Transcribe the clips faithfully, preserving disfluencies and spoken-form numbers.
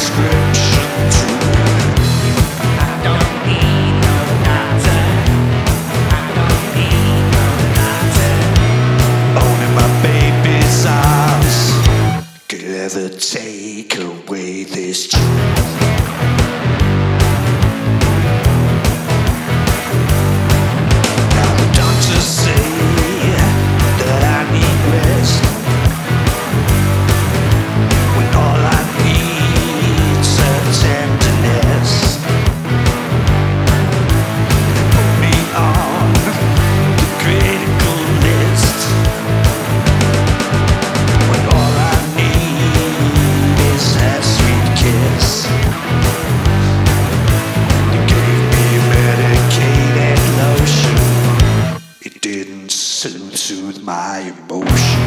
prescription too. I don't need no doctor. I don't need no doctor. Only my baby's arms could ever take away this truth. Now the doctors say that I need rest, when all I need's a tenderness. They put me on the critical list, when all I need is that sweet kiss. They gave me medicated lotion, it didn't soothe, soothe my emotion.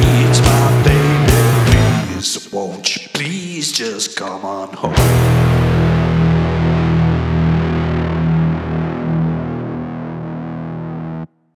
Won't you please just come on home?